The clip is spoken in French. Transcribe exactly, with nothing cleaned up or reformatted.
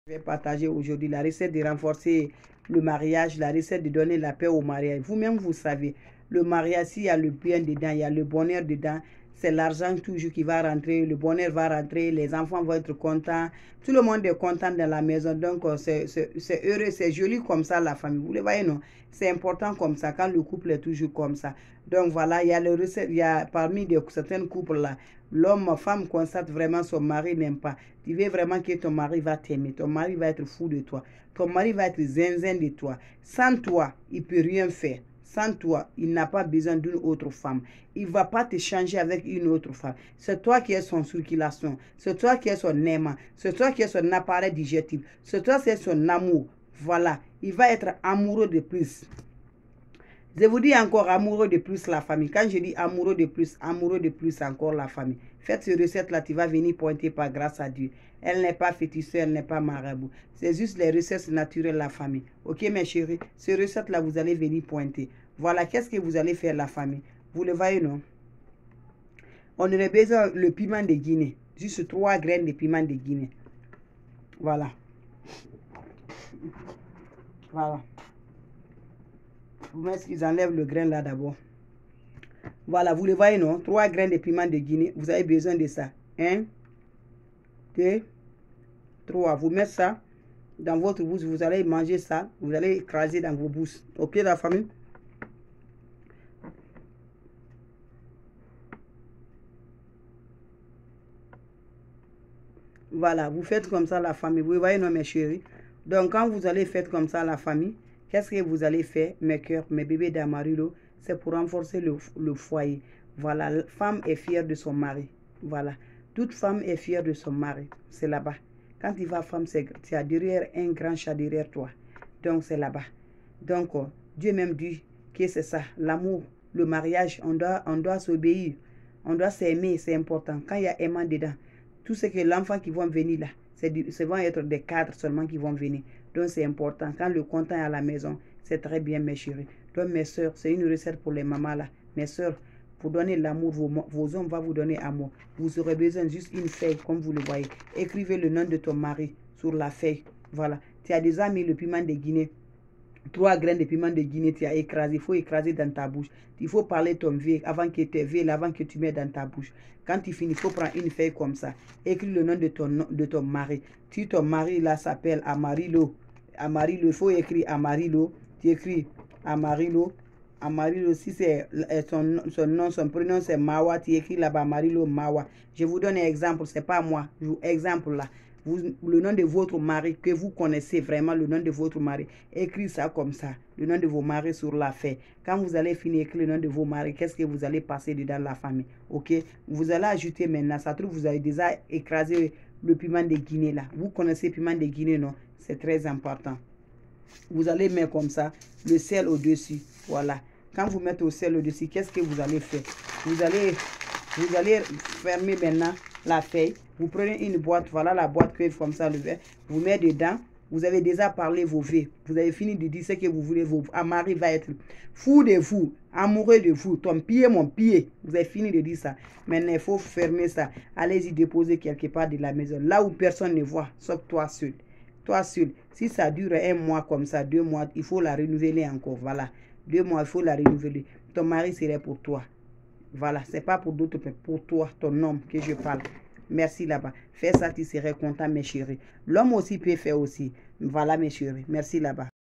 Je vais partager aujourd'hui la recette de renforcer le mariage, la recette de donner la paix au mariage. Vous-même, vous savez, le mariage, s'il y a le bien dedans, il y a le bonheur dedans, c'est l'argent toujours qui va rentrer, le bonheur va rentrer, les enfants vont être contents, tout le monde est content dans la maison. Donc, c'est heureux, c'est joli comme ça, la famille. Vous le voyez, non? C'est important comme ça, quand le couple est toujours comme ça. Donc, voilà, il y a les recettes, il y a parmi de, certains couples-là, l'homme, femme constate vraiment son mari n'aime pas. Tu veux vraiment que ton mari va t'aimer, ton mari va être fou de toi, ton mari va être zinzin de toi. Sans toi, il ne peut rien faire. Sans toi, il n'a pas besoin d'une autre femme. Il ne va pas te changer avec une autre femme. C'est toi qui es son circulation. C'est toi qui es son aimant. C'est toi qui es son appareil digestif. C'est toi qui es son amour. Voilà. Il va être amoureux de plus. Je vous dis encore amoureux de plus la famille. Quand je dis amoureux de plus, amoureux de plus encore la famille. Faites cette recette-là, tu vas venir pointer par grâce à Dieu. Elle n'est pas féticheuse, elle n'est pas marabout. C'est juste les recettes naturelles de la famille. Ok mes chéris, ces recettes-là, vous allez venir pointer. Voilà, qu'est-ce que vous allez faire la famille? Vous le voyez, non? On aurait besoin le piment de Guinée. Juste trois graines de piment de Guinée. Voilà. Voilà. Vous m'excusez, enlève le grain là d'abord. Voilà, vous le voyez, non? Trois graines de piment de Guinée. Vous avez besoin de ça. Un, deux, trois. Vous mettez ça dans votre bouche. Vous allez manger ça. Vous allez écraser dans vos bouches. Ok, la famille? Voilà, vous faites comme ça la famille. Vous voyez, non, mes chéris? Donc, quand vous allez faire comme ça la famille, qu'est-ce que vous allez faire, mes cœurs, mes bébés d'Amarillo? C'est pour renforcer le, le foyer. Voilà, la femme est fière de son mari. Voilà, toute femme est fière de son mari. C'est là-bas. Quand tu vas femme, c'est derrière un grand chat derrière toi. Donc, c'est là-bas. Donc, oh, Dieu même dit que c'est ça, l'amour, le mariage, on doit, on doit s'obéir. On doit s'aimer, c'est important. Quand il y a aimant dedans, tout ce que l'enfant qui vont venir là, c'est vont être des cadres seulement qui vont venir. Donc, c'est important. Quand le content est à la maison, c'est très bien, mes chéris. Donc, mes soeurs, c'est une recette pour les mamans là. Mes soeurs, pour donner l'amour, vos, vos hommes vont vous donner amour. Vous aurez besoin juste une feuille, comme vous le voyez. Écrivez le nom de ton mari sur la feuille. Voilà. Tu as déjà mis le piment de Guinée. Trois graines de piment de Guinée, tu as écrasé. Il faut écraser dans ta bouche. Il faut parler ton vie avant que tu vie, avant que tu mets dans ta bouche. Quand tu finis, il faut prendre une feuille comme ça. Écris le nom de ton, de ton mari. Si ton mari là s'appelle Amarillo, Amarillo, il faut écrire Amarillo. Tu écris Amarillo. Amarillo, si c'est son, son nom, son prénom c'est Mawa, tu écris là-bas Amarillo Mawa. Je vous donne un exemple, c'est pas moi. Je vous exemple là. Vous, le nom de votre mari, que vous connaissez vraiment le nom de votre mari, écrivez ça comme ça, le nom de vos maris sur la feuille. Quand vous allez finir écrire le nom de vos maris, qu'est-ce que vous allez passer dedans la famille? Ok? Vous allez ajouter maintenant, ça trouve, vous avez déjà écrasé le piment de Guinée là. Vous connaissez le piment de Guinée, non? C'est très important. Vous allez mettre comme ça, le sel au-dessus. Voilà. Quand vous mettez au sel au-dessus, qu'est-ce que vous allez faire? Vous allez, vous allez fermer maintenant la feuille. Vous prenez une boîte, voilà la boîte que comme ça, le verre. Vous mettez dedans. Vous avez déjà parlé vos vœux. Vous avez fini de dire ce que vous voulez. Votre mari va être fou de vous, amoureux de vous. Ton pied, mon pied. Vous avez fini de dire ça. Maintenant, il faut fermer ça. Allez-y déposer quelque part de la maison. Là où personne ne voit, sauf toi seul. Toi seul. Si ça dure un mois comme ça, deux mois, il faut la renouveler encore. Voilà. Deux mois, il faut la renouveler. Ton mari serait pour toi. Voilà. Ce n'est pas pour d'autres, mais pour toi, ton homme que je parle. Merci là-bas. Fais ça, tu serais content, mes chéris. L'homme aussi peut faire aussi. Voilà, mes chéris. Merci là-bas.